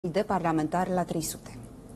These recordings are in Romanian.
de parlamentari la 300.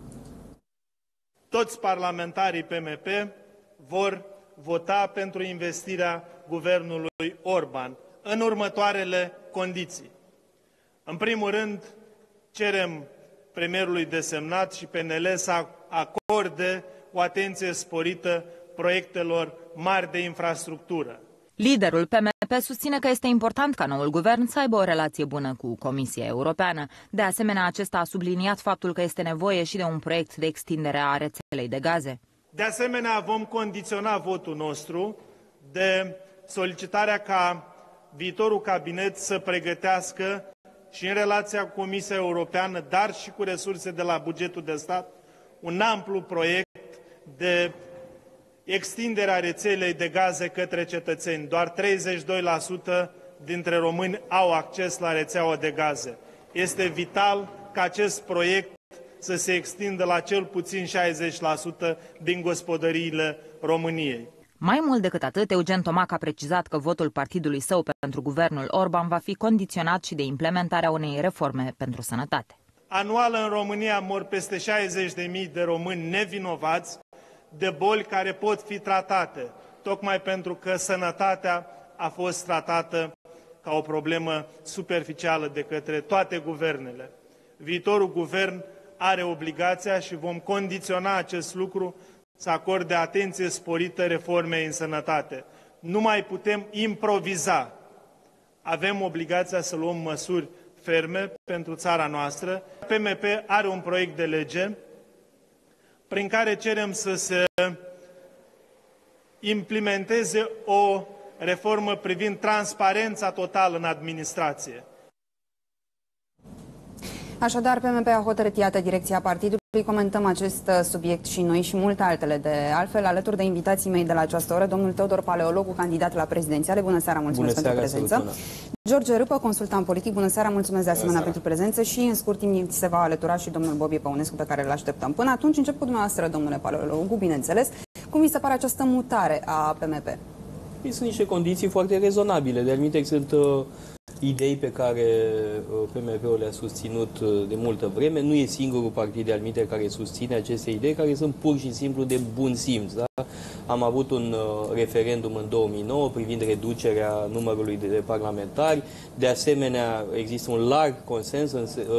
Toți parlamentarii PMP vor vota pentru investirea guvernului Orban în următoarele condiții. În primul rând, cerem premierului desemnat și PNL să acorde o atenție sporită proiectelor mari de infrastructură. Liderul PMP susține că este important ca noul guvern să aibă o relație bună cu Comisia Europeană. De asemenea, acesta a subliniat faptul că este nevoie și de un proiect de extindere a rețelei de gaze. De asemenea, vom condiționa votul nostru de solicitarea ca viitorul cabinet să pregătească și în relația cu Comisia Europeană, dar și cu resurse de la bugetul de stat, un amplu proiect de extinderea rețelei de gaze către cetățeni. Doar 32% dintre români au acces la rețeaua de gaze. Este vital ca acest proiect să se extindă la cel puțin 60% din gospodăriile României. Mai mult decât atât, Eugen Tomac a precizat că votul partidului său pentru guvernul Orban va fi condiționat și de implementarea unei reforme pentru sănătate. Anual în România mor peste 60.000 de români nevinovați de boli care pot fi tratate, tocmai pentru că sănătatea a fost tratată ca o problemă superficială de către toate guvernele. Viitorul guvern are obligația și vom condiționa acest lucru să acorde atenție sporită reformei în sănătate. Nu mai putem improviza. Avem obligația să luăm măsuri ferme pentru țara noastră. PMP are un proiect de lege prin care cerem să se implementeze o reformă privind transparența totală în administrație. Așadar, PMP a hotărât, iată, direcția partidului. Comentăm acest subiect și noi și multe altele de altfel, alături de invitații mei de la această oră, domnul Teodor Paleologu, candidat la prezidențiale. Bună seara, mulțumesc pentru prezență. George Râpă, consultant politic. Bună seara, mulțumesc de asemenea pentru prezență și în scurt timp se va alătura și domnul Bobie Păunescu, pe care îl așteptăm. Până atunci încep cu dumneavoastră, domnule Paleologu, bineînțeles. Cum vi se pare această mutare a PMP? Sunt niște condiții foarte rezonabile. De adminte, sunt idei pe care PMP-ul le-a susținut de multă vreme. Nu e singurul partid de admite care susține aceste idei, care sunt pur și simplu de bun simț. Da? Am avut un referendum în 2009 privind reducerea numărului de parlamentari. De asemenea, există un larg consens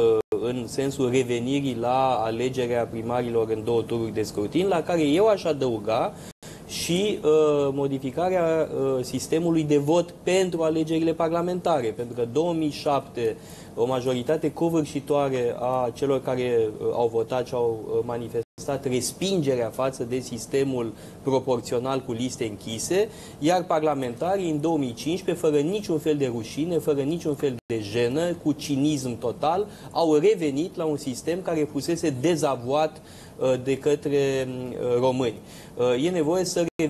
în sensul revenirii la alegerea primarilor în 2 tururi de scrutin, la care eu aș adăuga și modificarea sistemului de vot pentru alegerile parlamentare. Pentru că 2007 o majoritate covârșitoare a celor care au votat și au manifestat respingerea față de sistemul proporțional cu liste închise, iar parlamentarii în 2015, fără niciun fel de rușine, fără niciun fel de jenă, cu cinism total, au revenit la un sistem care fusese dezavoat de către români. E nevoie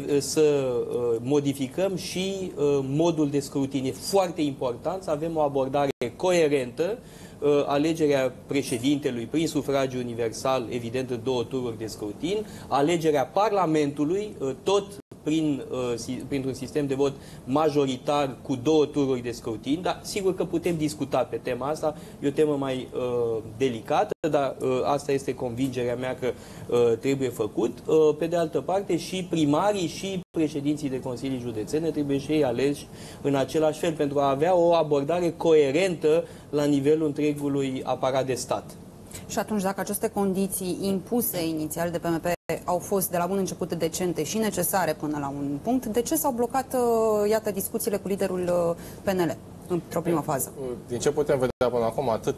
să modificăm și modul de scrutin. E foarte important să avem o abordare coerentă, alegerea președintelui prin sufragiu universal, evident în 2 tururi de scrutin, alegerea Parlamentului, tot printr-un sistem de vot majoritar cu 2 tururi de scrutin, dar sigur că putem discuta pe tema asta, e o temă mai delicată, dar asta este convingerea mea că trebuie făcut. Pe de altă parte, și primarii și președinții de consilii județene trebuie și ei aleși în același fel, pentru a avea o abordare coerentă la nivelul întregului aparat de stat. Și atunci, dacă aceste condiții impuse inițial de PMP au fost de la bun început decente și necesare până la un punct, de ce s-au blocat, iată, discuțiile cu liderul PNL într-o primă fază? Din ce putem vedea până acum, atât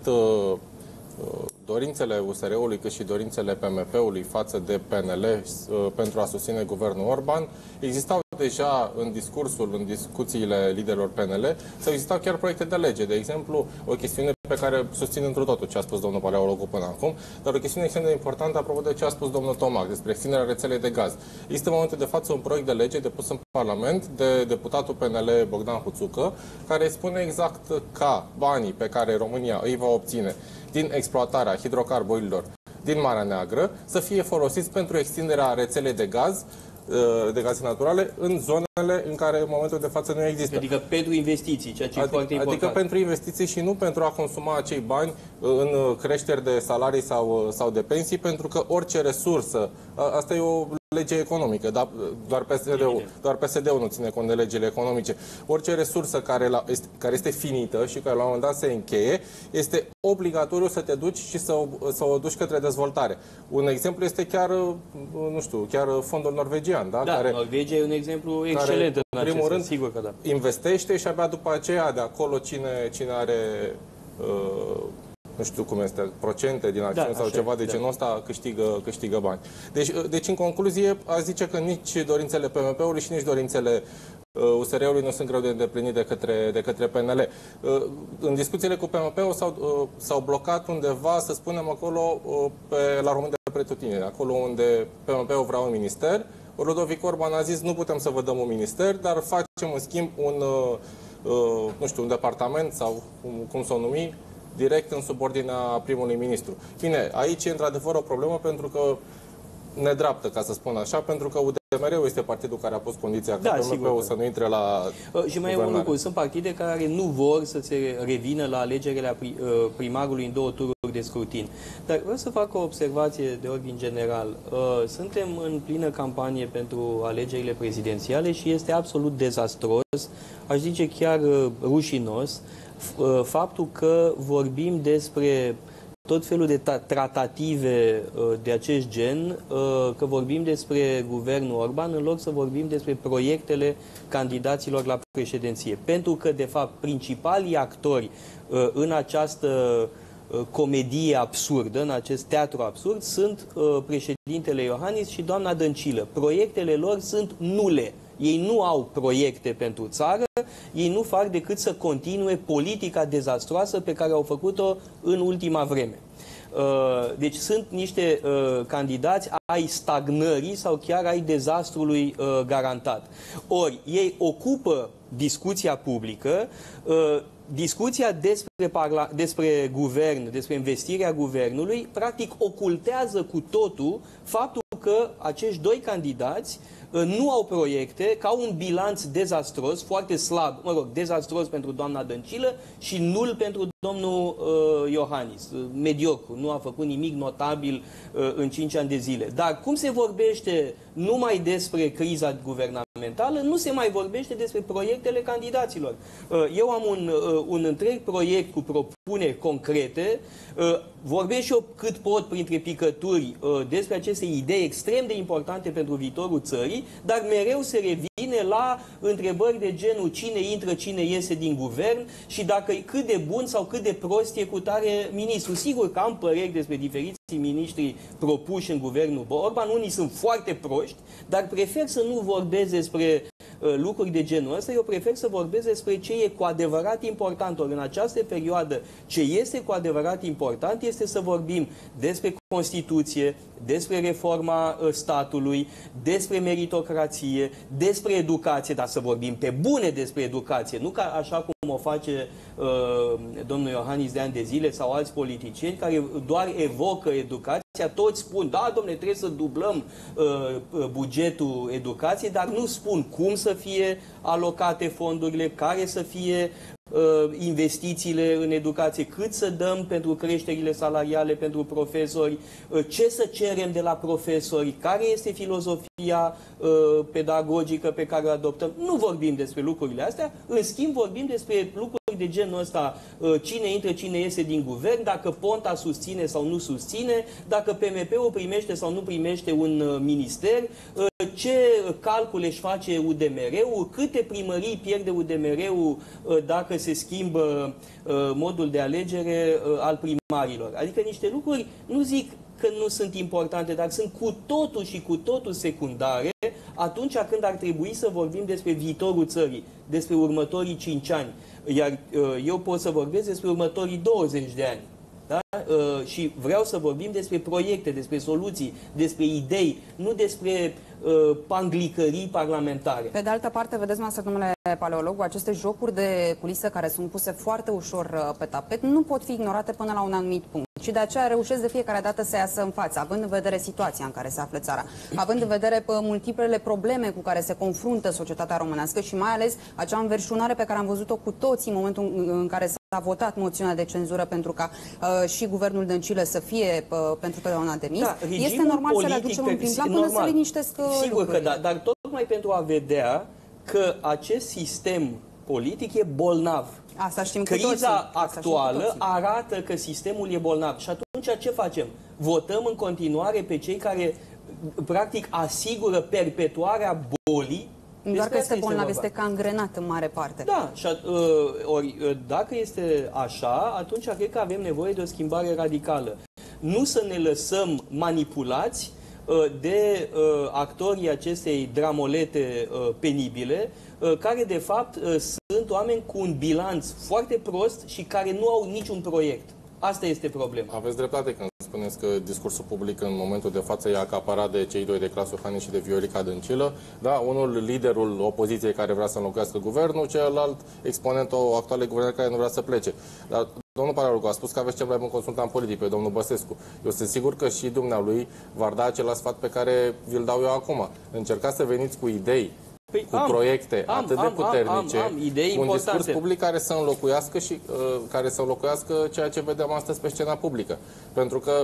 dorințele USR-ului cât și dorințele PMP-ului față de PNL pentru a susține guvernul Orban existau deja în discuțiile liderilor PNL, sau existau chiar proiecte de lege. De exemplu, o chestiune pe care susțin întru totul ce a spus domnul Paleologu până acum, dar o chestiune extrem de importantă apropo de ce a spus domnul Tomac despre extinderea rețelei de gaz. Există în momentul de față un proiect de lege depus în Parlament de deputatul PNL Bogdan Huțucă, care spune exact ca banii pe care România îi va obține din exploatarea hidrocarburilor din Marea Neagră să fie folosiți pentru extinderea rețelei de gaz de gaze naturale în zonele în care în momentul de față nu există. Adică pentru investiții, ceea ce e foarte important. Adică pentru investiții și nu pentru a consuma acei bani în creșteri de salarii sau de pensii, pentru că orice resursă, asta e o lege economică, dar doar PSD-ul nu ține cont de legile economice. Orice resursă care este finită și care la un moment dat se încheie, este obligatoriu să te duci și să o duci către dezvoltare. Un exemplu este chiar, nu știu, chiar fondul norvegian. Da? Care, Norvegia e un exemplu excelent în primul rând, sigur că da. Investește și abia după aceea de acolo cine are... nu știu cum este, procente din acțiuni sau ceva de genul ăsta câștigă bani. Deci, în concluzie, aș zice că nici dorințele PMP-ului și nici dorințele USR-ului nu sunt greu de îndeplinit de către PNL. În discuțiile cu PMP-ul s-au blocat undeva, să spunem, acolo la România de Pretutindeni, acolo unde PMP-ul vrea un minister. Ludovic Orban a zis, nu putem să vă dăm un minister, dar facem în schimb nu știu, un departament sau cum să o numi, direct în subordinea primului ministru. Bine, aici e într-adevăr o problemă pentru că nedreaptă, ca să spun așa, pentru că UDMR-ul este partidul care a pus condiția ca PMP-ul să nu intre la și mai e un lucru, sunt partide care nu vor să se revină la alegerile primarului în 2 tururi de scrutin. Dar vreau să fac o observație de ordin general. Suntem în plină campanie pentru alegerile prezidențiale și este absolut dezastros, aș zice chiar rușinos, faptul că vorbim despre tot felul de tratative de acest gen, că vorbim despre guvernul Orban, în loc să vorbim despre proiectele candidaților la președinție. Pentru că, de fapt, principalii actori în această comedie absurdă, în acest teatru absurd, sunt președintele Iohannis și doamna Dăncilă. Proiectele lor sunt nule. Ei nu au proiecte pentru țară, ei nu fac decât să continue politica dezastroasă pe care au făcut-o în ultima vreme. Deci sunt niște candidați ai stagnării sau chiar ai dezastrului garantat. Ori ei ocupă discuția publică, discuția despre guvern, despre investirea guvernului, practic ocultează cu totul faptul că acești doi candidați nu au proiecte, că au un bilanț dezastros, foarte slab, mă rog, dezastros pentru doamna Dăncilă și nul pentru domnul Iohannis, mediocru, nu a făcut nimic notabil în 5 ani de zile. Dar cum se vorbește numai despre criza guvernamentală, nu se mai vorbește despre proiectele candidaților. Eu am un întreg proiect cu propuneri concrete, vorbesc și eu cât pot printre picături despre aceste idei extrem de importante pentru viitorul țării, dar mereu se revine la întrebări de genul cine intră, cine iese din guvern și dacă cât de bun sau cât de prost e cu tare ministru. Sigur că am păreri despre diferiții miniștri propuși în guvernul Orban, unii sunt foarte proști, dar prefer să nu vorbesc despre lucruri de genul ăsta, eu prefer să vorbesc despre ce e cu adevărat important. Ori în această perioadă, ce este cu adevărat important este să vorbim despre Constituție, despre reforma statului, despre meritocrație, despre educație, dar să vorbim pe bune despre educație, nu ca așa cum o face domnul Iohannis de ani de zile sau alți politicieni care doar evocă educația, toți spun, da, domnule, trebuie să dublăm bugetul educației, dar nu spun cum să fie alocate fondurile, care să fie investițiile în educație, cât să dăm pentru creșterile salariale pentru profesori, ce să cerem de la profesori, care este filozofia pedagogică pe care o adoptăm. Nu vorbim despre lucrurile astea, în schimb vorbim despre lucruri de genul ăsta, cine intră, cine iese din guvern, dacă Ponta susține sau nu susține, dacă PMP-ul primește sau nu primește un minister, ce calcule își face UDMR-ul, câte primării pierde UDMR-ul dacă se schimbă modul de alegere al primarilor. Adică niște lucruri, nu zic că nu sunt importante, dar sunt cu totul și cu totul secundare atunci când ar trebui să vorbim despre viitorul țării, despre următorii 5 ani. Iar eu pot să vorbesc despre următorii 20 de ani. Da? Și vreau să vorbim despre proiecte, despre soluții, despre idei, nu despre panglicării parlamentare. Pe de altă parte, vedeți, noastră, domnule Paleologu, aceste jocuri de culisă care sunt puse foarte ușor pe tapet nu pot fi ignorate până la un anumit punct. Și de aceea reușesc de fiecare dată să iasă în față, având în vedere situația în care se află țara, având în vedere multiplele probleme cu care se confruntă societatea românească și mai ales acea înverșunare pe care am văzut-o cu toții în momentul în care s-a votat moțiunea de cenzură pentru ca și guvernul Dăncilă să fie pentru totdeauna demis. Da, este normal să le aducem în prim plan până să liniștesc Sigur că da, dar tocmai pentru a vedea că acest sistem politic e bolnav. Asta știm cu Criza actuală arată că sistemul e bolnav. Și atunci ce facem? Votăm în continuare pe cei care practic asigură perpetuarea bolii. Doar că este bolnav, este cangrenat în mare parte. Da, și dacă este așa, atunci cred că avem nevoie de o schimbare radicală. Nu să ne lăsăm manipulați de actorii acestei dramolete penibile, care de fapt sunt oameni cu un bilanț foarte prost și care nu au niciun proiect. Asta este problema. Aveți dreptate când spuneți că discursul public în momentul de față e acaparat de cei doi, de Claus Iohannis și de Viorica Dăncilă. Da, unul liderul opoziției care vrea să înlocuiască guvernul, celălalt exponentul actualei guvernări care nu vrea să plece. Dar domnul Paleologu a spus că aveți cel mai bun consultant politic, pe domnul Băsescu. Eu sunt sigur că și dumnealui v-ar da același sfat pe care vi-l dau eu acum. Încercați să veniți cu idei, cu proiecte atât de puternice, cu un discurs public care să înlocuiască și care să înlocuiască ceea ce vedem astăzi pe scena publică. Pentru că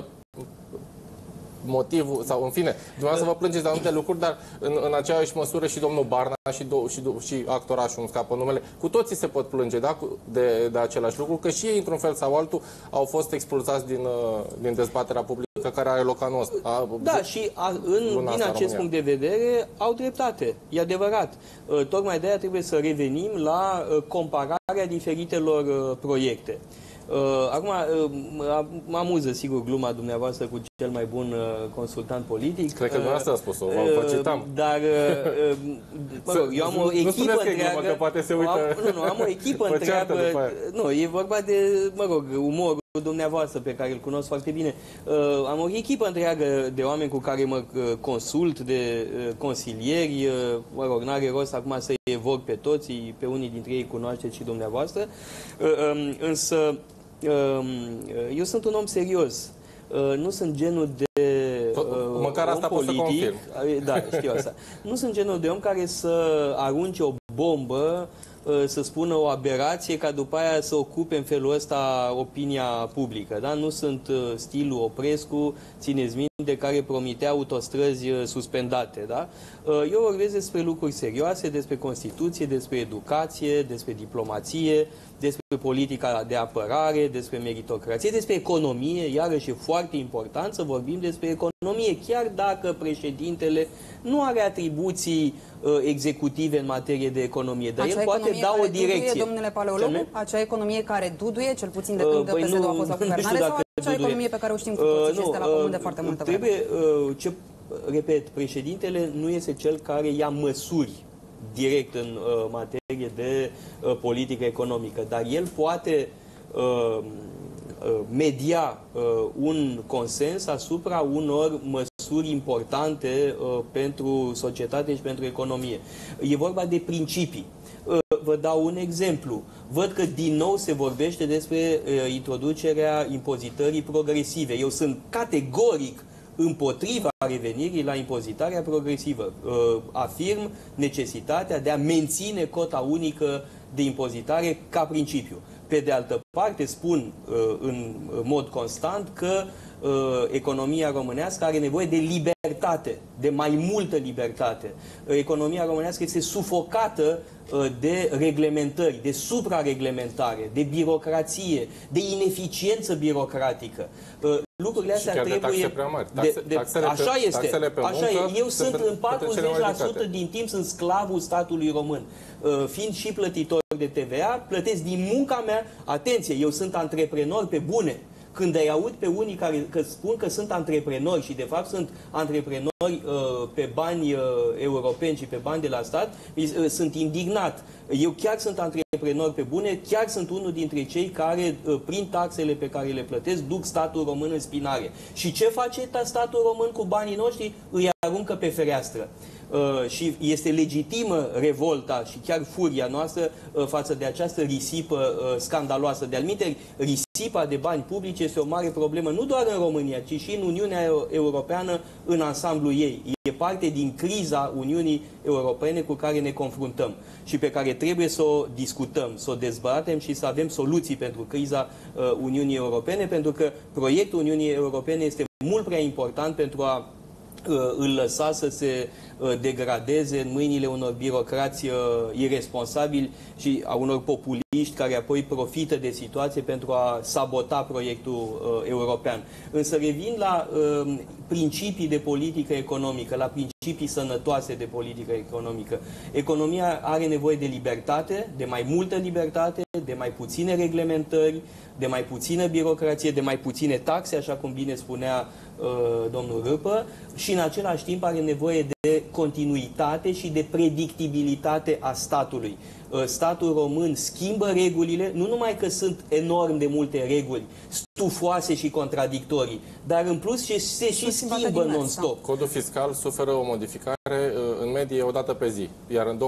motivul, sau în fine, dumneavoastră vă plângeți de anumite lucruri, dar în aceeași măsură și domnul Barna și actorașul, nu scapă numele, cu toții se pot plânge, da, de același lucru, că și ei, într-un fel sau altul, au fost expulzați din dezbaterea publică care are loc anul ăsta. Da, și din acest punct de vedere au dreptate, e adevărat. Tocmai de aia trebuie să revenim la compararea diferitelor proiecte. Acum, mă amuză, sigur, gluma dumneavoastră cu cel mai bun consultant politic. Cred că dumneavoastră a spus-o, vă citam. Dar, mă rog, eu am o echipă întreagă... Glumă, că poate se uită... am o echipă întreagă... Nu, e vorba de, mă rog, umorul dumneavoastră, pe care îl cunosc foarte bine. Am o echipă întreagă de oameni cu care mă consult, de consilieri, mă rog, n-are rost acum să evoc pe toți, pe unii dintre ei cunoașteți și dumneavoastră, însă eu sunt un om serios. Nu sunt genul de măcar asta om politic. Pot să confirm. Da, știu asta. Nu sunt genul de om care să arunce o bombă, să spună o aberație, ca după aia să ocupe în felul ăsta opinia publică. Da? Nu sunt stilul Oprescu, țineți minte, care promitea autostrăzi suspendate. Da? Eu vorbesc despre lucruri serioase, despre Constituție, despre educație, despre diplomație, despre politica de apărare, despre meritocrație, despre economie. Iarăși e foarte important să vorbim despre economie, chiar dacă președintele nu are atribuții executive în materie de economie, dar el poate da o direcție. Duduie, domnule Paleologu, acea economie care duduie, cel puțin de când PSD-ul a fost la guvernare, sau acea economie pe care o știm cu toții și este la pământ de foarte multă vreme? Repet, președintele nu este cel care ia măsuri direct în materie de politică economică, dar el poate media un consens asupra unor măsuri importante pentru societate și pentru economie. E vorba de principii. Vă dau un exemplu. Văd că din nou se vorbește despre introducerea impozitării progresive. Eu sunt categoric împotriva revenirii la impozitarea progresivă. Afirm necesitatea de a menține cota unică de impozitare ca principiu. Pe de altă parte, spun în mod constant că economia românească are nevoie de libertate, de mai multă libertate. Economia românească este sufocată de reglementări, de suprareglementare, de birocrație, de ineficiență birocratică. Lucrurile astea trebuie... taxe prea mari. Așa este. Așa e. Eu sunt în 40% din timp sunt sclavul statului român. Fiind și plătitor de TVA, plătesc din munca mea. Atenție, eu sunt antreprenor pe bune. Când îi aud pe unii care spun că sunt antreprenori și de fapt sunt antreprenori pe bani europeni și pe bani de la stat, sunt indignat. Eu chiar sunt antreprenor pe bune, chiar sunt unul dintre cei care, prin taxele pe care le plătesc, duc statul român în spinare. Și ce face statul român cu banii noștri? Îi aruncă pe fereastră. și este legitimă revolta și chiar furia noastră față de această risipă scandaloasă. De altminteri, risipa de bani publici este o mare problemă nu doar în România, ci și în Uniunea Europeană în ansamblu ei. E parte din criza Uniunii Europene cu care ne confruntăm și pe care trebuie să o discutăm, să o dezbatem și să avem soluții pentru criza Uniunii Europene, pentru că proiectul Uniunii Europene este mult prea important pentru a îl lăsa să se degradeze în mâinile unor birocrați irresponsabili și a unor populiști care apoi profită de situație pentru a sabota proiectul european. Însă revin la principii de politică economică, la principii sănătoase de politică economică. Economia are nevoie de libertate, de mai multă libertate, de mai puține reglementări, de mai puțină birocrație, de mai puține taxe, așa cum bine spunea domnul Râpă, și în același timp are nevoie de continuitate și de predictibilitate a statului. Statul român schimbă regulile, nu numai că sunt enorm de multe reguli, stufoase și contradictorii, dar în plus se și schimbă non-stop. Codul fiscal suferă o modificare în medie o dată pe zi, iar în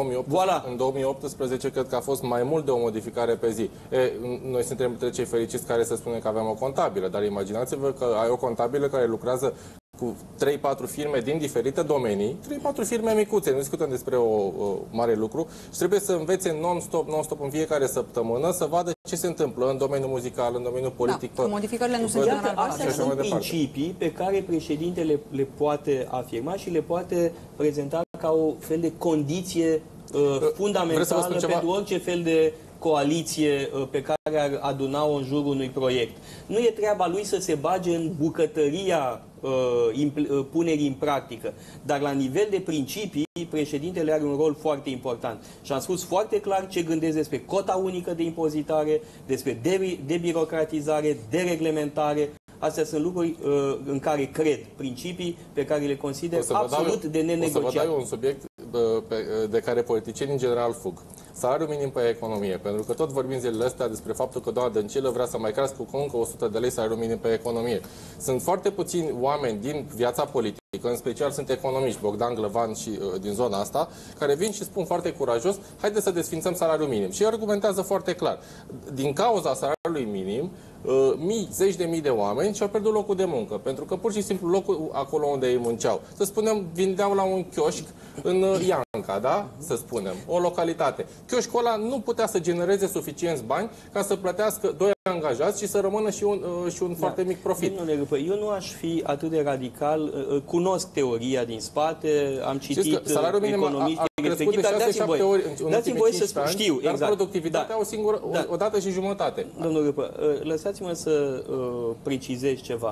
2018 cred că a fost mai mult de o modificare pe zi. Noi suntem între cei fericiți care să spunem că avem o contabilă, dar imaginați-vă că ai o contabilă care lucrează cu 3-4 firme din diferite domenii, 3-4 firme micuțe, nu discutăm despre o mare lucru, și trebuie să învețe non-stop în fiecare săptămână să vadă ce se întâmplă în domeniul muzical, în domeniul politic. Da, modificările nu sunt general. Astea sunt principii pe care președintele le poate afirma și le poate prezenta ca o fel de condiție fundamentală pentru orice fel de coaliție pe care ar aduna-o în jurul unui proiect. Nu e treaba lui să se bage în bucătăria punerii în practică, dar la nivel de principii, președintele are un rol foarte important. Și am spus foarte clar ce gândesc despre cota unică de impozitare, despre debirocratizare, dereglementare. Astea sunt lucruri în care cred, principii pe care le consider absolut de nenegociat. O să vă dau un subiect de care politicienii în general fug. Salariul minim pe economie, pentru că tot vorbim zilele astea despre faptul că doamna Dăncilă vrea să mai crească cu încă 100 de lei salariul minim pe economie. Sunt foarte puțini oameni din viața politică, în special sunt economiști, Bogdan Glăvan și din zona asta, care vin și spun foarte curajos, haideți să desfințăm salariul minim. Și argumentează foarte clar. Din cauza salariului minim, zeci de mii de oameni și-au pierdut locul de muncă, pentru că pur și simplu locul acolo unde ei munceau, să spunem, vindeau la un chioșc în Ianca, da? Să spunem, o localitate. Chioșcul ăla nu putea să genereze suficienți bani ca să plătească 2 angajați și să rămână și un foarte mic profit. Eu nu aș fi atât de radical, cunosc teoria din spate, am citit economiști respectiv, dar dați-mi voie să știu, dar productivitatea o dată și jumătate. Domnul Râpă, lăsați-mă să precizez ceva.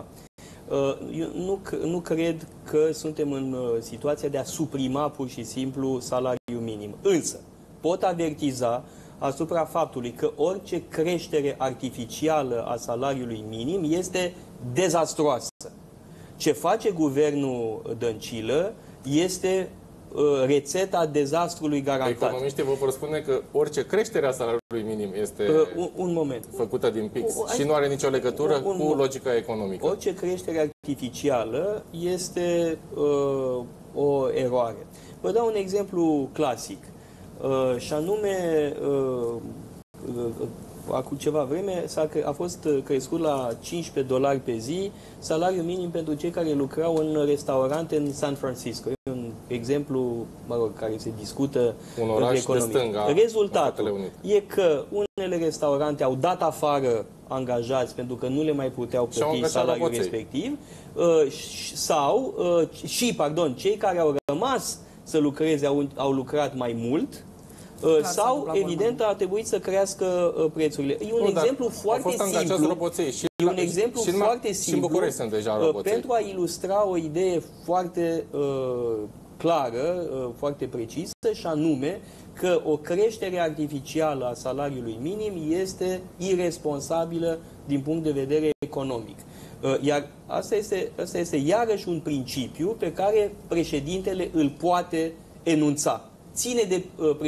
Eu nu cred că suntem în situația de a suprima pur și simplu salariul minim. Însă, pot avertiza asupra faptului că orice creștere artificială a salariului minim este dezastruoasă. Ce face guvernul Dăncilă este rețeta dezastrului garantat. Economiștii vă vor spune că orice creștere a salariului minim este făcută din pix și nu are nicio legătură cu logica economică. Orice creștere artificială este o eroare. Vă dau un exemplu clasic. Și anume, acum ceva vreme a fost crescut la $15 pe zi salariul minim pentru cei care lucrau în restaurante în San Francisco. E un exemplu, care se discută un oraș de stânga. Rezultatul e că unele restaurante au dat afară angajați pentru că nu le mai puteau plăti salariul respectiv sau cei care au rămas să lucreze au lucrat mai mult sau, evident, a trebuit să crească prețurile. E un exemplu foarte simplu. E un exemplu foarte simplu pentru a ilustra o idee foarte clară, foarte precisă, și anume că o creștere artificială a salariului minim este irresponsabilă din punct de vedere economic. Iar asta este iarăși un principiu pe care președintele îl poate enunța. Ține de președinte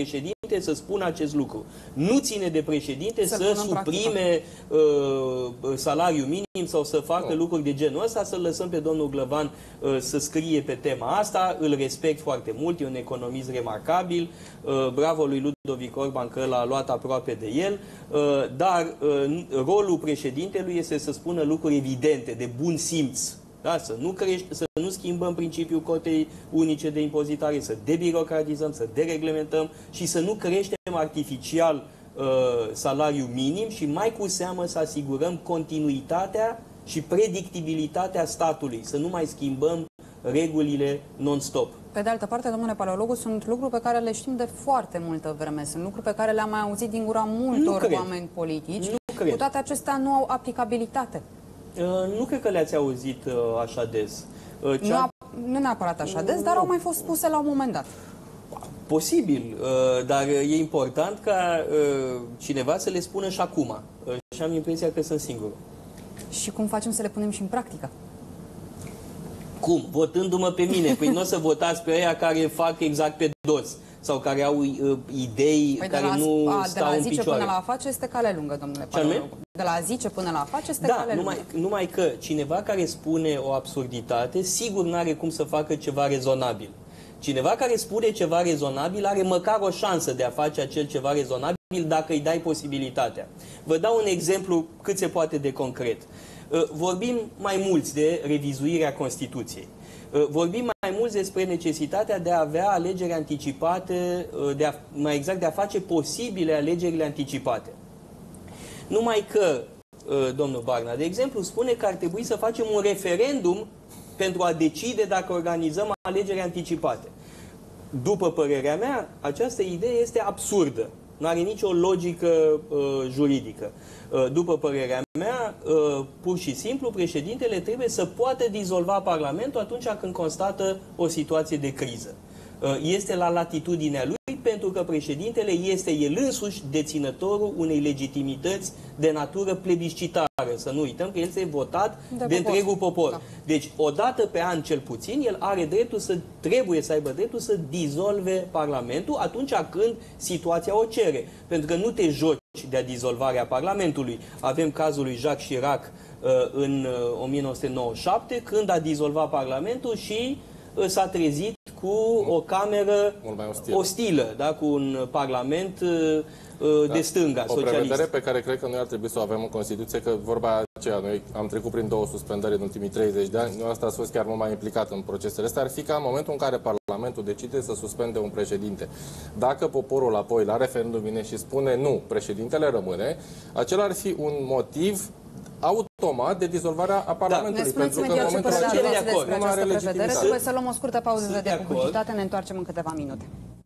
să spună acest lucru. Nu ține de președinte să suprime salariul minim sau să facă lucruri de genul ăsta, să-l lăsăm pe domnul Glăvan să scrie pe tema asta. Îl respect foarte mult, e un economist remarcabil. Bravo lui Ludovic Orban că l-a luat aproape de el, dar rolul președintelui este să spună lucruri evidente, de bun simț. Da? Să nu schimbăm principiul cotei unice de impozitare, să debirocratizăm, să dereglementăm și să nu creștem artificial salariul minim și mai cu seamă să asigurăm continuitatea și predictibilitatea statului, să nu mai schimbăm regulile non-stop. Pe de altă parte, domnule Paleologu, sunt lucruri pe care le știm de foarte multă vreme. Sunt lucruri pe care le-am mai auzit din gura multor oameni politici. Cu toate acestea nu au aplicabilitate. Nu cred că le-ați auzit așa des. Nu neapărat așa des, dar au mai fost spuse la un moment dat. Posibil, dar e important ca cineva să le spună și acum. Și am impresia că sunt singur. Și cum facem să le punem și în practică? Cum? Votându-mă pe mine. Păi nu o să votați pe aia care fac exact pe dos sau care au idei care nu stau în picioare. De la zice până la a face este cale lungă, domnule Paleologu. De la zice până la a face este cale lungă. Numai că cineva care spune o absurditate, sigur n-are cum să facă ceva rezonabil. Cineva care spune ceva rezonabil are măcar o șansă de a face acel ceva rezonabil dacă îi dai posibilitatea. Vă dau un exemplu cât se poate de concret. Vorbim mai mulți de revizuirea Constituției. Vorbim mai mulți despre necesitatea de a avea alegeri anticipate, mai exact de a face posibile alegerile anticipate. Numai că, domnul Barna, de exemplu, spune că ar trebui să facem un referendum pentru a decide dacă organizăm alegeri anticipate. După părerea mea, această idee este absurdă. Nu are nicio logică juridică. După părerea mea, pur și simplu, președintele trebuie să poată dizolva Parlamentul atunci când constată o situație de criză. Este la latitudinea lui pentru că președintele este el însuși deținătorul unei legitimități de natură plebiscitară. Să nu uităm că el este votat de întregul popor. Da. Deci, o dată pe an cel puțin, el trebuie să aibă dreptul să dizolve Parlamentul atunci când situația o cere. Pentru că nu te joci de-a dizolvarea Parlamentului. Avem cazul lui Jacques Chirac în 1997, când a dizolvat Parlamentul și s-a trezit cu o cameră ostilă, da? Cu un parlament de stânga, socialist. O prevedere pe care cred că noi ar trebui să o avem în Constituție, că vorba aceea, noi am trecut prin 2 suspendări în ultimii 30 de ani, noi asta a fost chiar mult mai implicat în procesele astea, ar fi ca în momentul în care Parlamentul decide să suspende un președinte. Dacă poporul apoi la referendum vine și spune nu, președintele rămâne, acela ar fi un motiv automat de dizolvarea a Parlamentului. Da, pentru că în momentul acela nu are legitimitate. Trebuie să luăm o scurtă pauză de publicitate, ne întoarcem în câteva minute.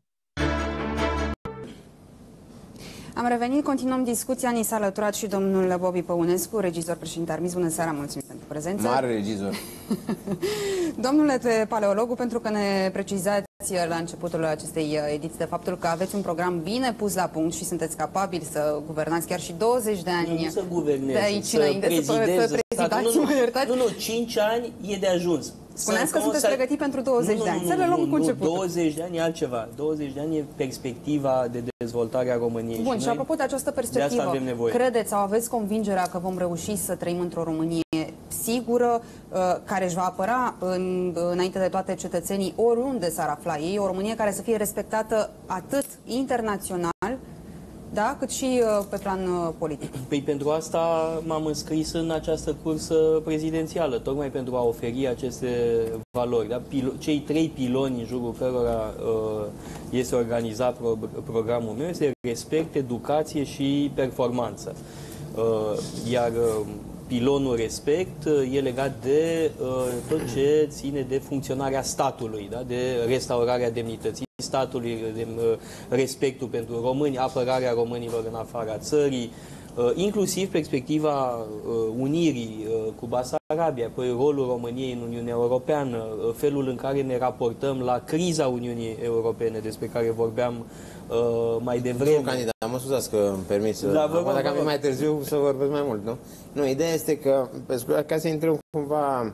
Am revenit, continuăm discuția, ni s-a alăturat și domnul Bobby Păunescu, regizor, președinte Armis. Bună seara, mulțumim pentru prezență. Mare regizor. Domnule Paleologu, pentru că ne precizați la începutul acestei ediții de faptul că aveți un program bine pus la punct și sunteți capabili să guvernați chiar și 20 de ani. Nu să guvernezi, de aici înainte, să prezidați, mă iertați. Nu, 5 ani e de ajuns. Spuneați că sunteți pregătit pentru 20 de ani. Să le luăm cu început. 20 de ani e altceva. 20 de ani e perspectiva de dezvoltare a României. Bun, și apropo de această perspectivă, credeți sau aveți convingerea că vom reuși să trăim într-o Românie sigură, care își va apăra înainte de toate cetățenii oriunde s-ar afla ei, o Românie care să fie respectată atât internațional, da, cât și pe plan politic? Păi pentru asta m-am înscris în această cursă prezidențială, tocmai pentru a oferi aceste valori. Da? Cei 3 piloni în jurul cărora este organizat programul meu este respect, educație și performanță. Iar pilonul respect e legat de tot ce ține de funcționarea statului, da? De restaurarea demnității statului, de respectul pentru români, apărarea românilor în afara țării, inclusiv perspectiva unirii cu Basarabia, apoi rolul României în Uniunea Europeană, felul în care ne raportăm la criza Uniunii Europene despre care vorbeam mai devreme. Nu, candidat, mă scuzați că îmi permis dacă am mai târziu să vorbesc mai mult, nu? Nu, ideea este că, ca să intrăm cumva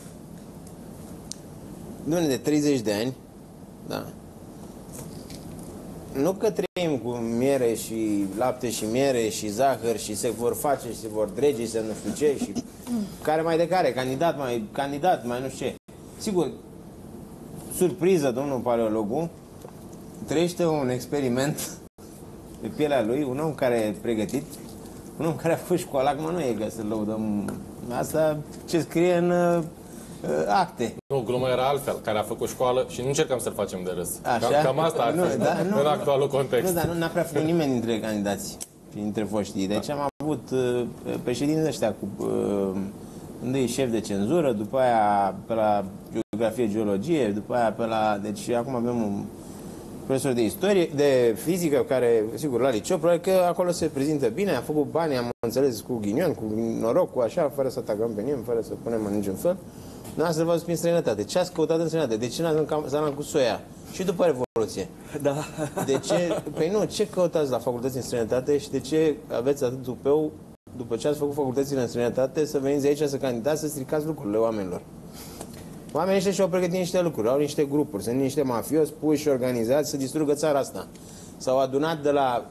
de 30 de ani, da, nu că trăim cu miere și lapte și miere și zahăr și se vor face și se vor drege și se nu știu ce și care mai de care, candidat, mai nu știu ce. Sigur, surpriză, domnul paleologul trăiește un experiment pe pielea lui, un om care e pregătit, un om care a fost școală, acum nu e că să lăudăm asta ce scrie în acte. Nu, gluma era altfel, care a făcut școală și nu încercăm să-l facem de râs. Cam asta ar fi în actualul context. Nu, dar nu a prea făcut nimeni dintre candidați, dintre foștii. Deci am avut președinții ăștia cu întâi șef de cenzură, după aia pe la geografie, geologie, după aia pe la... Deci acum avem un profesor de istorie, de fizică, care, sigur, la liceu, probabil că acolo se prezintă bine, a făcut bani, am înțeles, cu ghinion, cu noroc, cu așa, fără să atacăm pe nimeni, fără să punem în niciun fel. Noastră v-ați prin străinătate. Ce ați căutat în străinătate? De ce n-ați cu soia? Și după Revoluție. Da. De ce? Păi nu, ce căutați la facultăți în străinătate și de ce aveți atât tupeu, după ce ați făcut facultățile în străinătate, să veniți aici să candidați, să stricați lucrurile oamenilor? Oamenii ăștia și-au pregătit niște lucruri, au niște grupuri, sunt niște mafioși puși și organizați să distrugă țara asta. S-au adunat de la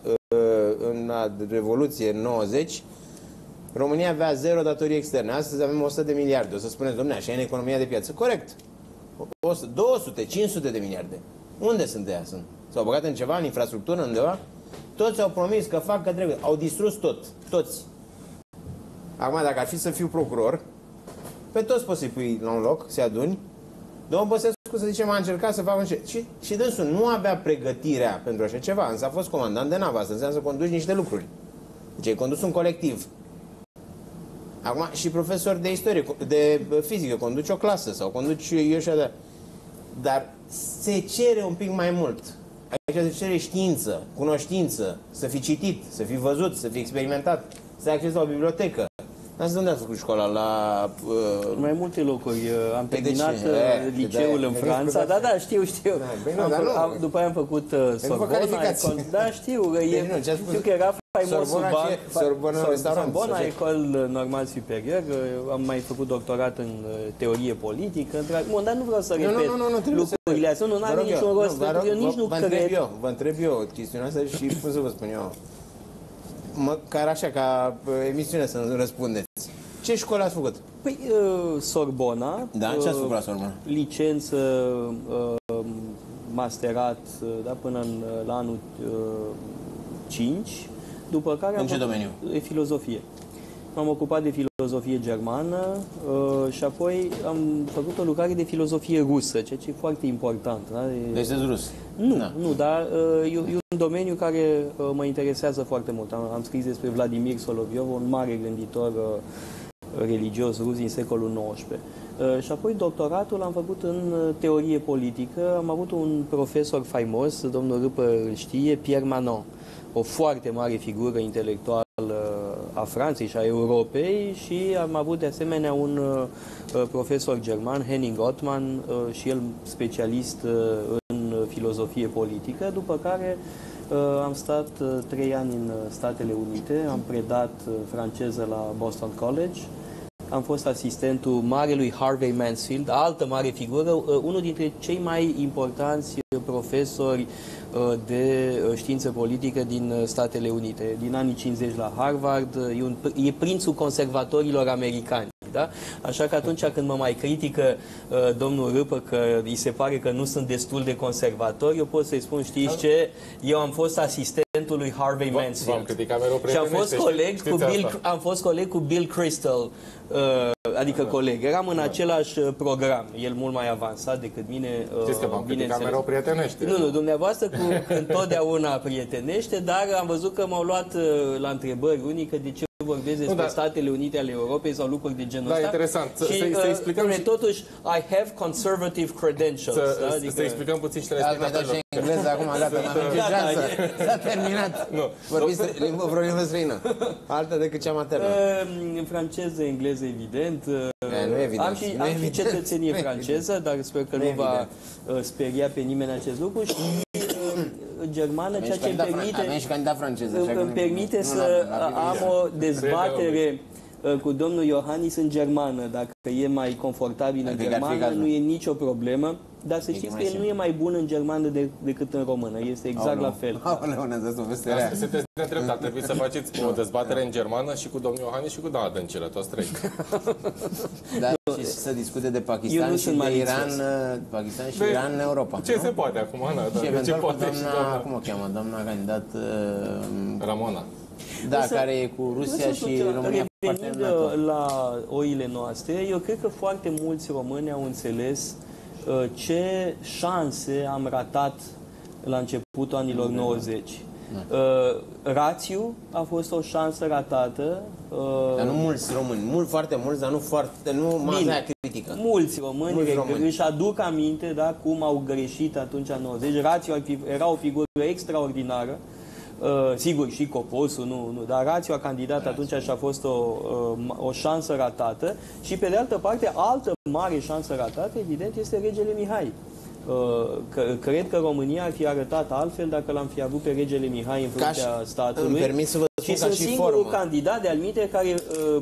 Revoluție în 90, România avea 0 datorii externe, astăzi avem 100 de miliarde. O să spuneți, dom'le, așa e în economia de piață. Corect. 200, 500 de miliarde. Unde sunt ăia? S-au băgat în ceva, în infrastructură, undeva? Toți au promis că fac, că trebuie. Au distrus tot. Toți. Acum, dacă ar fi să fiu procuror, pe toți poți să-i pui la un loc, să-i aduni. Domnul Băsescu, să zicem, a încercat să facă un și dânsul nu avea pregătirea pentru așa ceva, însă a fost comandant de navă. Asta înseamnă să conduci niște lucruri. Deci ai condus un colectiv. Acum, și profesor de istorie, de fizică, conduci o clasă sau conduci eu și așa. Dar se cere un pic mai mult. Aici se cere știință, cunoștință, să fi citit, să fi văzut, să fi experimentat, să ai acces la o bibliotecă. Asta unde ați făcut școala? La... Mai multe locuri. Am terminat liceul în Franța. Da, știu. După aia am făcut Sorbona. Da, știu. Știu că era faimos Sorbona, Ecole Normale Supérieure. Am mai făcut doctorat în teorie politică. Dar nu vreau să repet lucrurile astea. Nu are niciun rost. Eu nici nu cred. Vă întreb eu chestiunea asta și cum să vă spun eu. Măcar așa, ca emisiune să răspundeți. Ce școală ați făcut? Păi, Sorbona. Da, ce ați făcut la Sorbona? Licență, masterat, da, până la anul 5. După care în ce domeniu? Filozofie. M-am ocupat de filozofie germană și apoi am făcut o lucrare de filozofie rusă, ceea ce e foarte important. Da? Deci sunteți rus? Nu, dar e un domeniu care mă interesează foarte mult. Am scris despre Vladimir Soloviov, un mare gânditor religios rus din secolul XIX. Și apoi doctoratul l-am făcut în teorie politică. Am avut un profesor faimos, domnul Râpă îl știe, Pierre Manon, o foarte mare figură intelectuală a Franței și a Europei, și am avut de asemenea un profesor german, Henning Ottmann, și el specialist în filozofie politică, după care am stat 3 ani în Statele Unite, am predat franceză la Boston College, am fost asistentul marelui Harvey Mansfield, altă mare figură, unul dintre cei mai importanți profesori de știință politică din Statele Unite, din anii 50 la Harvard, e prințul conservatorilor americani. Da? Așa că atunci când mă mai critică domnul Râpă că îi se pare că nu sunt destul de conservatori, eu pot să-i spun, știți ce? Eu am fost asistentul lui Harvey Mansfield. Și am fost coleg cu Bill Kristol, adică coleg. Eram în același program. El mult mai avansat decât mine. Știți că v-am criticat mereu prietenește. Nu, dumneavoastră întotdeauna prietenește, dar am văzut că m-au luat la întrebări unii că de ce vorbesc despre Statele Unite ale Europei sau lucruri de genul ăsta. Da, interesant. Să explicăm totuși, I have conservative credentials. Să explicăm puțin și telespectatorilor. Engleză acum, gata, s-a terminat. Vorbiți vreo limbă străină. Alta decât cea maternă. Franceză, engleză, evident. Am și cetățenie franceză, dar sper că nu va speria pe nimeni acest lucru. Și germană, ceea ce îmi permite să am o dezbatere cu domnul Iohannis în germană. Dacă e mai confortabil în germană, nu e nicio problemă. Dar să știți că el nu e mai bun în germană decât în română. Este exact la fel. Sunteți nedrept, ar trebui să faceți o dezbatere în germană și cu domnul Iohannis și cu doamna Dăncilă, toți trei. Da, și să discute de Pakistan și de Iran, Pakistan și Iran în Europa. Ce se poate acum, Ana? Și eventual cu doamna, cum o cheamă, doamna candidat... Ramona. Da, care e cu Rusia și România. Revenind la oile noastre, eu cred că foarte mulți români au înțeles ce șanse am ratat la începutul anilor 90. Rațiu a fost o șansă ratată. Dar nu mulți români, foarte mulți, dar nu maza critică. Mulți români își aduc aminte, da, cum au greșit atunci în 90. Rațiu era o figură extraordinară. Sigur, și Coposu, nu, dar Rațiu a candidat atunci și a fost o șansă ratată. Și pe de altă parte, altă mare șansă ratată, evident, este regele Mihai. Cred că România ar fi arătat altfel dacă l-am fi avut pe regele Mihai în fruntea statului. Și sunt singurul candidat de-al minte care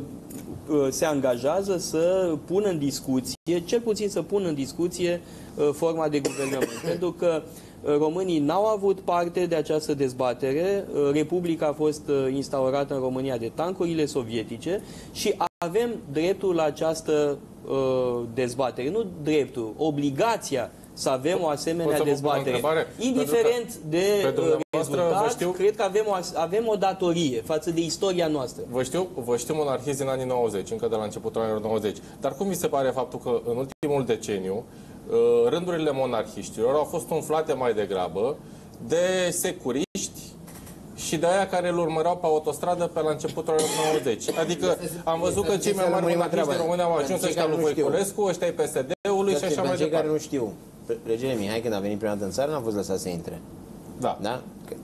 se angajează să pună în discuție, cel puțin să pună în discuție forma de guvernământ. Pentru că românii n-au avut parte de această dezbatere. Republica a fost instaurată în România de tancurile sovietice și avem dreptul la această dezbatere. Nu dreptul, obligația să avem o asemenea dezbatere. Indiferent de rezultat, cred că avem o datorie față de istoria noastră. Vă știu monarhist din anii 90, încă de la începutul anilor 90. Dar cum vi se pare faptul că în ultimul deceniu rândurile monarhiștilor au fost umflate mai degrabă de securiști și de aia care îl urmăreau pe autostradă pe la începutul anilor 90. Adică am văzut că cei mai mari monarhiști din România au ajuns ăștia lui Voiculescu, ăștia ai PSD-ului și așa mai departe. Cei care nu știu, regele Mihai, când a venit prima dată în țară, n-a fost lăsat să intre. Da?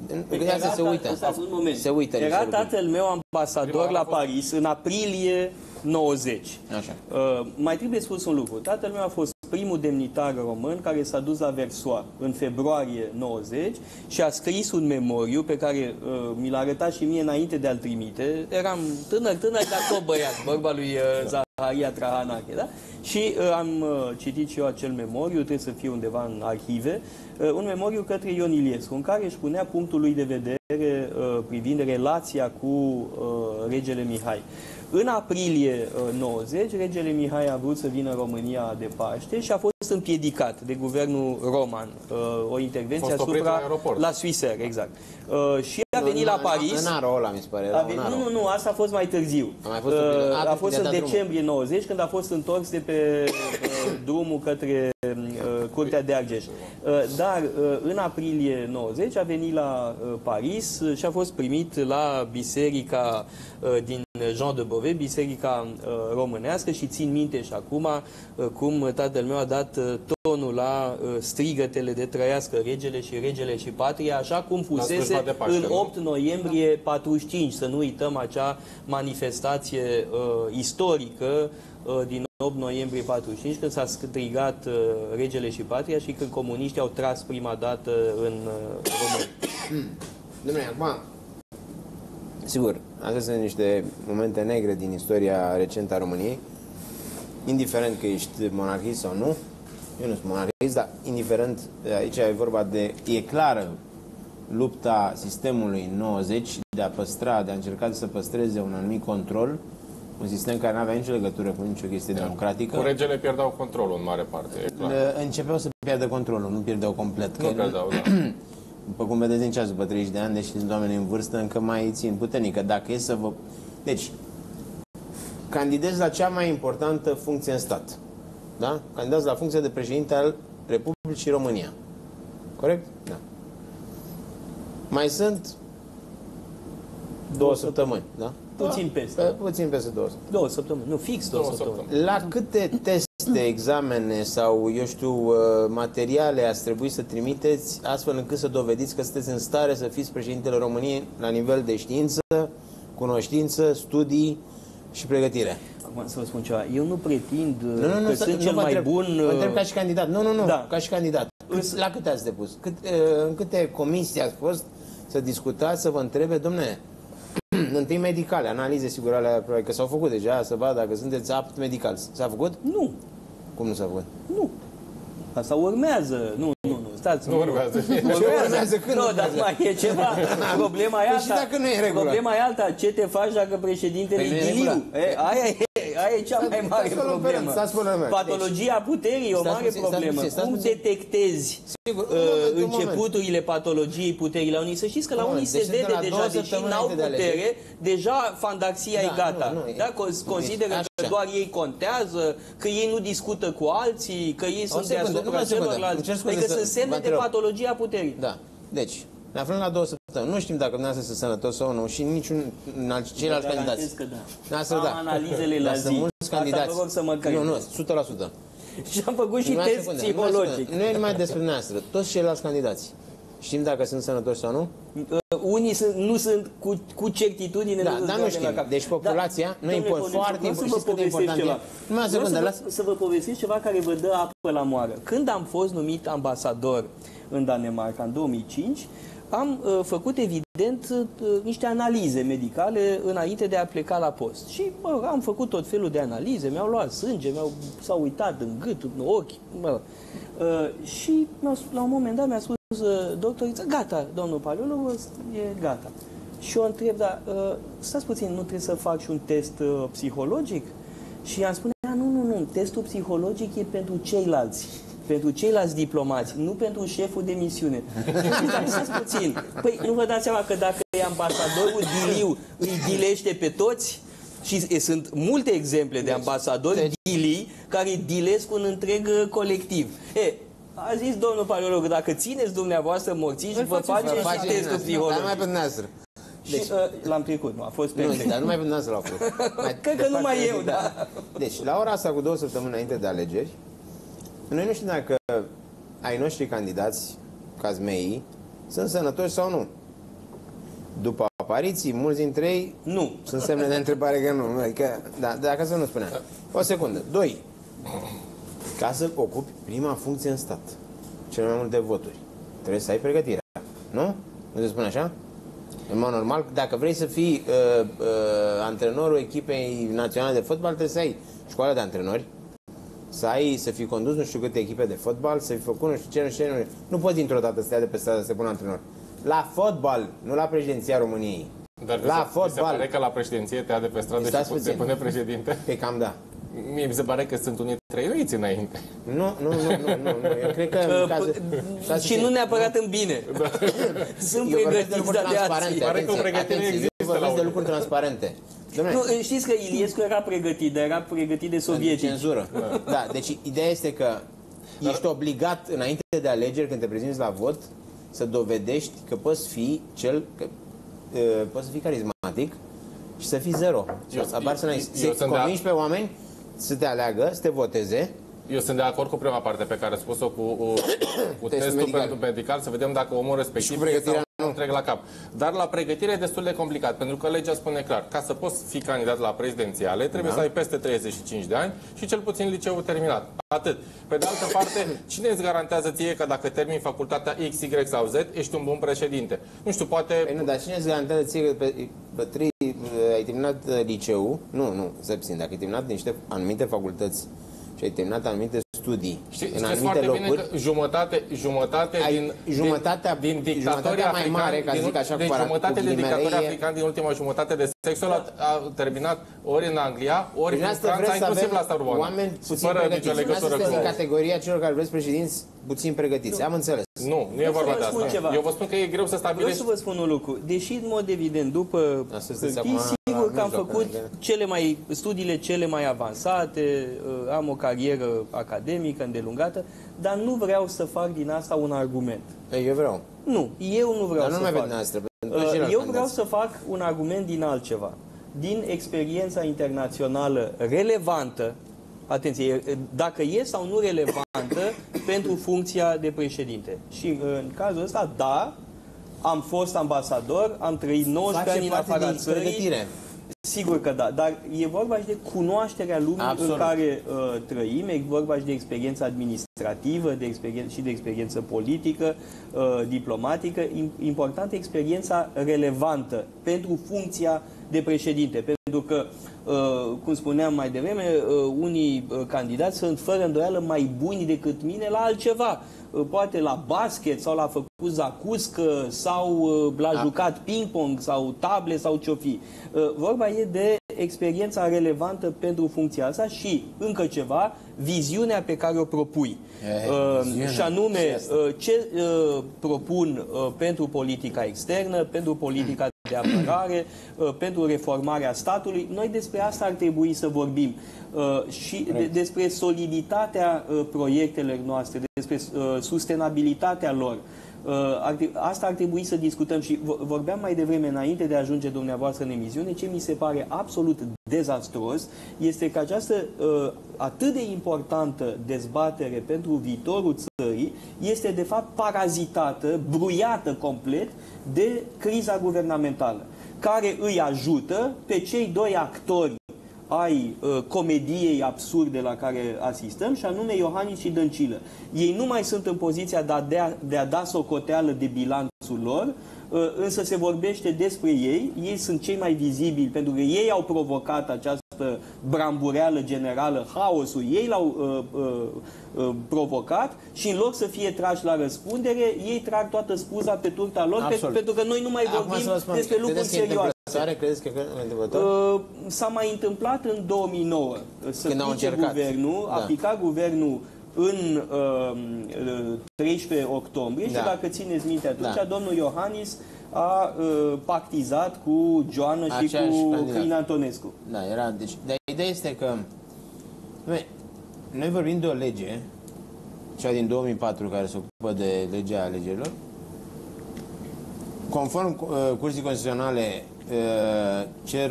Se uită. Era tatăl meu ambasador la Paris în aprilie 90. Așa. Mai trebuie spus un lucru. Tatăl meu a fost primul demnitar român care s-a dus la Versoix în februarie 90 și a scris un memoriu pe care mi l-a arătat și mie înainte de a-l trimite. Eram tânăr, dar tot băiat, vorba lui Zaharia Trahanache, da? Și am citit și eu acel memoriu, trebuie să fie undeva în arhive, un memoriu către Ion Iliescu, în care își punea punctul lui de vedere privind relația cu regele Mihai. În aprilie 90, regele Mihai a vrut să vină în România de Paște și a fost împiedicat de guvernul roman. O intervenție asupra la Swissair, exact. Și a venit la Paris. În Arola, mi se pare. Nu, asta a fost mai târziu. A fost în decembrie 90, când a fost întors de pe drumul către Curtea de Argeș. Dar în aprilie 90 a venit la Paris și a fost primit la biserica din Jean de Beauvais, biserica românească, și țin minte și acum cum tatăl meu a dat tonul la strigătele de trăiască regele și regele și patria, așa cum fusese în 8 noiembrie 45. Să nu uităm acea manifestație istorică din 8 noiembrie 45, când s-a strigat regele și patria și când comuniștii au tras prima dată în România. Dom'le, acum, sigur, astea sunt niște momente negre din istoria recentă a României, indiferent că ești monarhist sau nu. Eu nu sunt monarhist, dar indiferent, aici e vorba de, e clară lupta sistemului în 90 de a încerca să păstreze un anumit control, un sistem care nu avea nicio legătură cu nicio chestie democratică. Cu regele pierdeau controlul în mare parte, e clar. Începeau să pierdă controlul, nu pierdeau complet. Nu pierdeau, da. După cum vedeți în ceas, după 30 de ani, deși sunt oameni în vârstă, încă mai țin puternică. Dacă e să vă... Deci, candidezi la cea mai importantă funcție în stat. Da? Candidați la funcția de președinte al Republicii România. Corect? Da. Mai sunt 2 săptămâni, da? Puțin peste. Puțin peste 2 săptămâni. 2 săptămâni, nu, fix 2 săptămâni. La câte teste, examene sau, eu știu, materiale ați trebuit să trimiteți astfel încât să dovediți că sunteți în stare să fiți președintele României la nivel de știință, cunoștință, studii și pregătire? Acum să vă spun ceva, eu nu pretind că sunt cel mai bun... Vă întreb ca și candidat. Nu, ca și candidat. La câte ați depus? În câte comisii ați fost să discutați, să vă întrebe, dom'le, întâi medicale, analize, sigur, alea, probabil că s-au făcut deja, să vadă dacă sunteți apt medical. S-a făcut? Nu. Cum nu s-a făcut? Nu. Asta urmează. Nu, stați. Nu urmează. Urmează când nu, dar mai e ceva. Problema e alta. Și dacă nu e regulă? Problema e alta. Ce te faci dacă președintele e ghiliu? Aia e cea mai mare problemă. Patologia puterii e o mare problemă. Cum detectezi începuturile patologiei puterii la unii? Să știți că la unii se vede deja, deși n-au putere, deja fandaxia e gata. Consideră că doar ei contează, că ei nu discută cu alții, că ei sunt deasupra celorlalți. Adică sunt semne de patologia puterii. Da. Deci, ne aflăm la 2 săptămâni. Nu știm dacă dumneavoastră sunt sănătos sau nu și niciun ceilalți candidați. Am analizele la zi. Mulți candidați. Vă rog să mă crezi. Nu, 100%. Și am făcut și test psihologic. Nu e numai despre dumneavoastră. Toți ceilalți candidați. Știm dacă sunt sănătoși sau nu? Unii nu sunt cu certitudine. Da, dar nu știm. Deci populația nu e foarte important. Să vă povestesc ceva care vă dă apă la moară. Când am fost numit ambasador în Danemarca în 2005, am făcut evident niște analize medicale înainte de a pleca la post. Și am făcut tot felul de analize, mi-au luat sânge, s-au uitat în gât, în ochi. Și la un moment dat mi-a spus doctorița, gata, domnul Paleolog, e gata. Și eu întreb, dar stați puțin, nu trebuie să fac și un test psihologic? Și i-am spune, nu, testul psihologic e pentru ceilalți. Pentru ceilalți diplomați, nu pentru șeful de misiune. Stați puțin. Păi nu vă dați seama că dacă e ambasadorul ghiliu, îi dilește pe toți? Și sunt multe exemple de ambasadori ghilii care dilesc un întreg colectiv. A zis domnul Paleolog, dacă țineți dumneavoastră morțiși, vă faceți și testul psihologic. Dar mai pe dumneavoastră. Deci, l-am trecut, nu, a fost perfect. Nu, dar nu mai pe dumneavoastră l-au făcut. Cred că numai eu, da. Deci, la ora asta, cu 2 săptămâni înainte de alegeri, noi nu știm dacă ai noștri candidați, cazmeii, sunt sănătoși sau nu. După apariții, mulți dintre ei nu. Sunt semne de întrebare că nu. Adică, da, dacă să nu spuneam. O secundă. 2. Ca să ocupi prima funcție în stat, cel mai multe voturi, trebuie să ai pregătirea. Nu? Nu se spune așa? În mod normal, dacă vrei să fii antrenorul echipei naționale de fotbal, trebuie să ai școală de antrenori, să fii condus nu știu câte echipe de fotbal, să fi făcut nu știu ce. Nu poți dintr-o dată să te ia de pe stradă să te pună antrenor. La fotbal, nu la președinția României. Dar la fotbal. Mi se pare că la președinție te ia de pe stradă și se pune președinte? Pe cam da. Mie mi se pare că sunt unii trăinuiți înainte. Nu. Eu cred că... Și nu neapărat în bine. Sunt pregătiți de ații. Pare că pregătirea există. Vorbesc de lucruri transparente. Nu, știți că Iliescu era pregătit, dar era pregătit de sovietici. Cenzură. Da, deci ideea este că ești obligat înainte de alegeri, când te prezinți la vot, să dovedești că poți fi poți să fii carismatic și să fii zero. Să convingi pe oameni să te aleagă, să te voteze. Eu sunt de acord cu prima parte pe care a spus-o cu testul pentru medical, să vedem dacă omul respectiv nu trec la cap. Dar la pregătire e destul de complicat, pentru că legea spune clar, ca să poți fi candidat la prezidențiale, trebuie să ai peste 35 de ani și cel puțin liceul terminat. Atât. Pe de altă parte, cine îți garantează ție că dacă termini facultatea X, Y sau Z, ești un bun președinte? Nu știu, poate... Păi nu, dar cine îți garantează ție că ai terminat liceul? Nu, să puțin, dacă ai terminat niște anumite facultăți și ai terminat anumite studii în anumite locuri, jumătatea din dictatorii mai mare, ca zic așa, deci jumătate din dictatorii africani din ultima jumătate de secol a terminat ori în Anglia, ori în Franța, inclusiv la Sorbona. Oameni puțin pregătiți. Dumneavoastră din categoria celor care vreți președinți puțin pregătiți. Am înțeles. Nu e vorba de asta. Eu vă spun că e greu să stabilești. Vreau să vă spun un lucru. Deși, în mod evident, după hârtii, sigur că am făcut studiile cele mai avansate, am o carieră academică îndelungată, dar nu vreau să fac din asta un argument. Eu vreau. Nu, eu nu vreau să fac. Eu vreau să fac un argument din altceva. Din experiența internațională relevantă, atenție, dacă e sau nu relevantă pentru funcția de președinte. Și în cazul ăsta, da, am fost ambasador, am trăit 19 ani în afara țării. Sigur că da, dar e vorba și de cunoașterea lumii în care trăim, e vorba și de experiență administrativă, și de experiență politică, diplomatică. Importantă experiența relevantă pentru funcția de președinte, pentru că cum spuneam mai devreme, unii candidați sunt fără îndoială mai buni decât mine la altceva. Poate la basket sau l-a făcut zacuscă sau l-a jucat ping-pong sau table sau ce-o fi. Vorba e de experiența relevantă pentru funcția asta și încă ceva, viziunea pe care o propui. Și anume, ce propun pentru politica externă, pentru politica de apărare, pentru reformarea statului. Noi despre asta ar trebui să vorbim. Și despre soliditatea proiectelor noastre, despre sustenabilitatea lor. Asta ar trebui să discutăm și vorbeam mai devreme, înainte de a ajunge dumneavoastră în emisiune, ce mi se pare absolut dezastruos este că această atât de importantă dezbatere pentru viitorul țării este de fapt parazitată, bruiată complet de criza guvernamentală, care îi ajută pe cei doi actori ai comediei absurde la care asistăm, și anume Iohannis și Dăncilă. Ei nu mai sunt în poziția de a da socoteală de bilanțul lor, însă se vorbește despre ei. Ei sunt cei mai vizibili pentru că ei au provocat această brambureală generală, haosul, ei l-au provocat și în loc să fie trași la răspundere, ei trag toată spuza pe turta lor, pentru că noi nu mai vorbim despre lucruri serioase. Credeți că s-a mai întâmplat în 2009 să pice guvernul, a picat guvernul în 13 octombrie și dacă țineți minte atunci, domnul Iohannis a pactizat cu Joană și cu Crin Antonescu. Da, era, deci, ideea este că noi vorbim de o lege, cea din 2004 care se ocupă de legea alegerilor, conform Curții Constituționale cer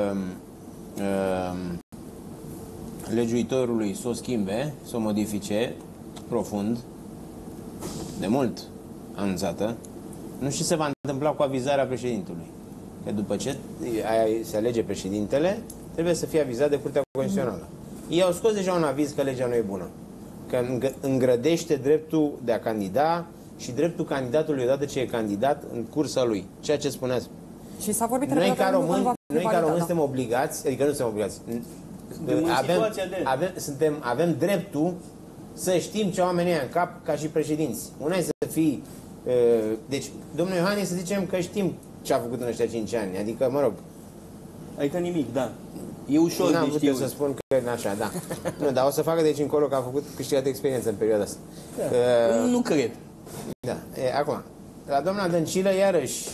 legiuitorului să o schimbe, să o modifice profund, de mult anunțată. Nu știu ce se va întâmpla cu avizarea președintelui. Că după ce se alege președintele, trebuie să fie avizat de Curtea Constituțională. Ei au scos deja un aviz că legea nu e bună. Că îngrădește dreptul de a candida și dreptul candidatului odată ce e candidat în cursa lui. Ceea ce spuneați. Și s-a vorbit noi ca români suntem obligați, adică nu suntem obligați. Avem dreptul să știm ce oamenii în cap ca și președinți. Una e să fii... deci, domnul Iohannis, să zicem că știm ce a făcut în ăștia 5 ani. Adică, mă rog... Adică nimic, da. E ușor de știu. Să spun că e așa, da. Nu, dar o să facă de aici încolo că a făcut câștigat de experiență în perioada asta. Da. Nu cred. Da. Acum, la doamna Dăncilă, iarăși...